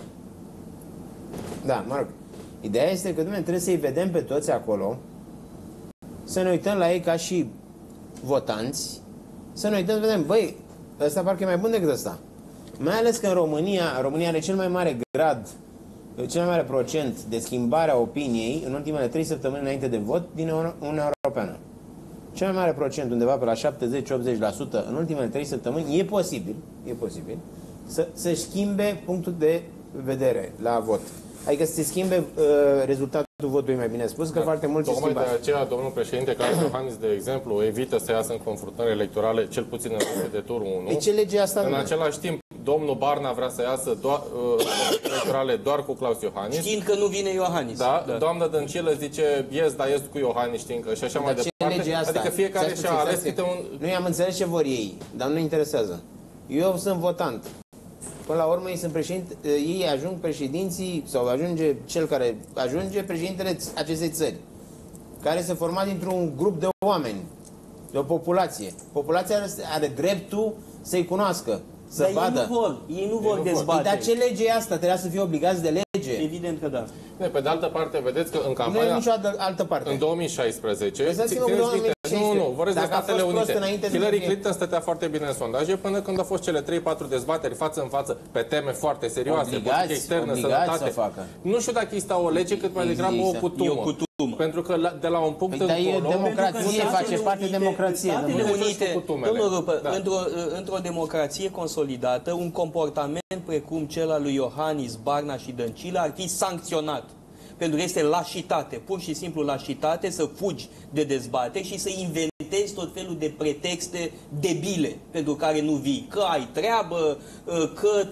Da, mă rog. Ideea este că, dom'le, trebuie să-i vedem pe toți acolo, să ne uităm la ei ca și votanți, să ne uităm, să vedem, băi, ăsta parcă e mai bun decât ăsta. Mai ales că în România are cel mai mare grad, cel mai mare procent de schimbare a opiniei în ultimele 3 săptămâni înainte de vot din Uniunea Europeană. Cel mai mare procent, undeva pe la 70-80% în ultimele 3 săptămâni, e posibil să schimbe punctul de vedere la vot. Adică să se schimbe rezultatul votului, mai bine spus, că foarte mult se schimbă. Tocmai de aceea, domnul președinte Claus Iohannis, de exemplu, evită să iasă în confruntări electorale, cel puțin în de turul 1. E ce lege asta? În același timp, domnul Barna vrea să iasă electorale doar cu Claus Iohannis. Știind că nu vine Iohannis. Da, doamna Dăncilă zice, dar ies cu Iohannis, știind că și așa mai departe. Lege asta? Adică fiecare și-a ales câte un... Nu i-am înțeles ce vor ei, dar nu interesează. Eu sunt votant. Până la urmă ei sunt ei ajung președinții sau ajunge cel care ajunge președintele acestei țări, care se forma dintr-un grup de oameni, de o populație. Populația are dreptul să-i cunoască, să vadă. Ei nu vor dezbate. Dar ce lege e asta? Trebuia să fie obligați de lege. Evident că da. Pe de altă parte, vedeți că în campania... Nu e nicio altă parte. În 2016... Nu, vorbesc de Statele Unite. Hillary Clinton stătea foarte bine în sondaje până când au fost cele 3-4 dezbateri față în față pe teme foarte serioase, politică externă, sănătate. Nu știu dacă există o lege, cât mai degrabă o cutumă. Pentru că de la un punct încolo... Dar e democrație, face parte de democrație. Statele Unite, domnul Rupă, într-o democrație consolidată, un comportament precum cel al lui Iohannis, Barna și Dăncilă ar fi sancționat. Pentru că este lașitate, pur și simplu lașitate, să fugi de dezbateri și să inventezi tot felul de pretexte debile pentru care nu vii. Că ai treabă, că tu nu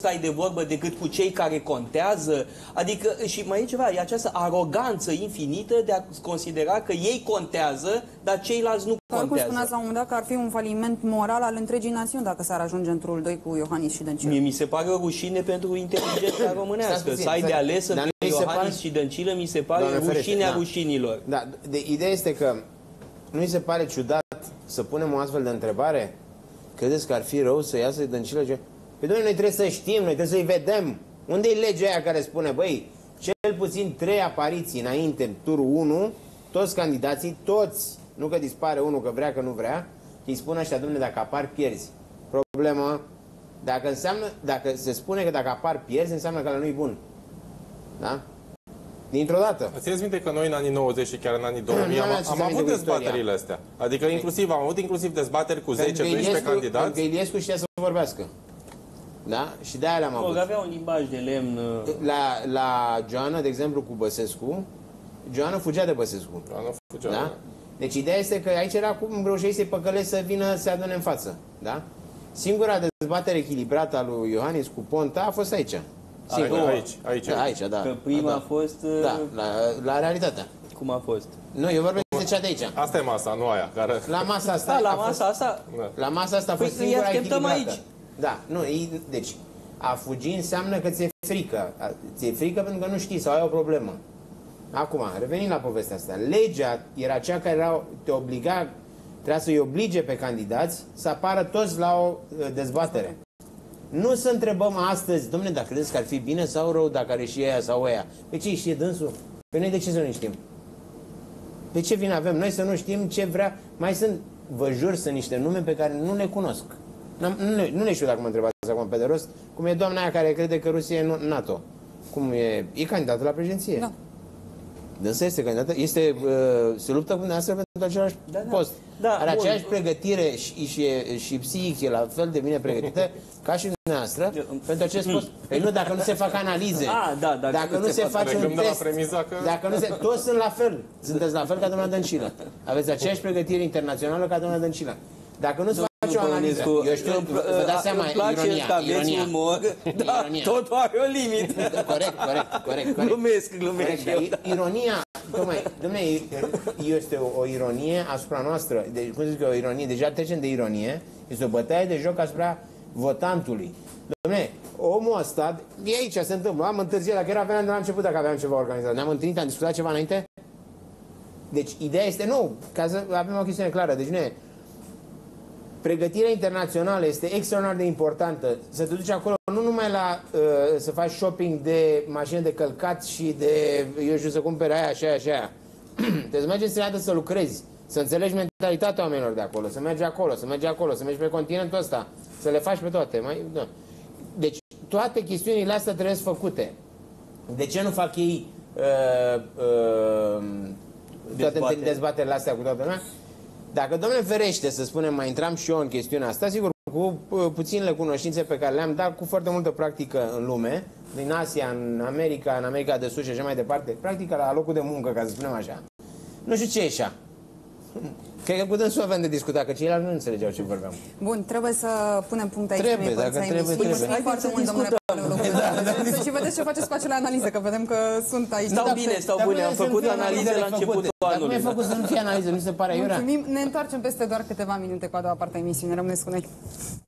stai de vorbă decât cu cei care contează. Adică, și mai e ceva, e această aroganță infinită de a considera că ei contează, dar ceilalți nu contează. Spuneați la un moment dat că ar fi un faliment moral al întregii națiuni dacă s-ar ajunge în turul 2 cu Iohannis și Dăncilă. Mie mi se pare o rușine pentru inteligența românească. Să ai de ales între Iohannis și Dăncilă, mi se pare rușinea rușinilor. Da, ideea este că nu mi se pare ciudat să punem o astfel de întrebare? Credeți că ar fi rău să iasă Dăncilă? Păi, noi trebuie să știm, noi trebuie să-i vedem. Unde e legea aia care spune, băi, cel puțin 3 apariții înainte, turul 1, toți candidații, toți, nu că dispare unul că vrea, că nu vrea, îi spun ăștia, dom'le, dacă apar, pierzi. Problema, dacă se spune că dacă apar, pierzi, înseamnă că ăla nu-i bun. Da? Dintr-o dată. Țineți minte că noi în anii 90 și chiar în anii 2000 am avut dezbaterile astea. Adică am avut inclusiv dezbateri cu 10-12 candidați. Pentru că Iliescu știa să vorbească. Da? Și de-aia le-am avut. Avea un limbaj de lemn. La Joana, de exemplu, cu Băsescu, Joana fugea de Băsescu. Joana fugea, da? Deci ideea este că aici era cum reușeai să-i păcălești să vină să se adune în față. Da? Singura dezbatere echilibrată a lui Iohannis cu Ponta a fost aici. Aici, da. Că prima a fost... Da, la realitatea. Cum a fost? Nu, eu vorbesc de cea de aici. Asta e masa, nu aia. Care... La masa asta... La masa asta a fost singura echilibrată. Aici. Da, nu, deci a fugi înseamnă că ți-e frică. Ți-e frică pentru că nu știi sau ai o problemă. Acum, revenim la povestea asta. Legea era cea care te obliga, trebuia să-i oblige pe candidați să apară toți la o dezbatere. Nu să întrebăm astăzi, dom'le, dacă credeți că ar fi bine sau rău dacă are și ea sau ea. Pe ce știe dânsul? Pe noi de ce să nu știm? Pe ce vină avem? Noi să nu știm ce vrea. Mai sunt, vă jur, sunt niște nume pe care nu le cunosc. Nu le știu dacă mă întrebați acum pe de rost. Cum e doamna aia care crede că Rusia e NATO. Cum e? E candidată la președinție. Da. Dânsa este candidată, se luptă cu dumneavoastră pentru același post. Da, are aceeași pregătire și psihic e la fel de bine pregătită ca și dumneavoastră pentru acest post. Păi nu, dacă nu se fac analize, dacă nu se face un test, dacă nu se, toți sunt la fel. Sunteți la fel ca doamna Dăncilă. Aveți aceeași pregătire internațională ca doamna Dăncilă. Dacă nu se face o analiză, eu știu, vă dați seama, ironia. Totul are o limită. Corect. Glumesc. Ironia, dom'le, este o ironie asupra noastră. Cum zic eu, o ironie, deja trecem de ironie, este o bătaie de joc asupra votantului. Dom'le, omul ăsta, e aici, se întâmplă, am întârziat, dacă era veneam de la început, dacă aveam ceva organizat. Ne-am întâlnit, am discutat ceva înainte? Deci, ideea este, nu, ca să avem o chestiune clară, deci nu e. Pregătirea internațională este extraordinar de importantă. Să te duci acolo nu numai la să faci shopping de mașini de călcat și de, eu știu, să cumperi aia și aia și aia. Trebuie să mergi în străinătate să lucrezi, să înțelegi mentalitatea oamenilor de acolo, să mergi acolo, să mergi pe continentul ăsta, să le faci pe toate. Deci toate chestiunile astea trebuie făcute. De ce nu fac ei toate dezbaterile astea cu toată lumea? Dacă, Doamne ferește, să spunem, mai intram și eu în chestiunea asta, sigur, cu puținele cunoștințe pe care le-am, dar cu foarte multă practică în lume, din Asia, în America de Sus și așa mai departe, practică la locul de muncă, ca să spunem așa. Nu știu ce e așa. Cred că putem să avem de discutat, că ceilalți nu înțelegeau ce vorbeam. Bun, trebuie să punem punct aici. Trebuie. Mulțumim foarte mult, domnule Paleologu. Și vedeți ce faceți cu acele analize, că vedem că sunt aici. Stau bine, am făcut analize la începutul anului. Dar nu e făcut să nu fie analize, nu se pare iurea. Mulțumim, ne întoarcem peste doar câteva minute cu a doua parte a emisiunii. Rămâneți cu noi.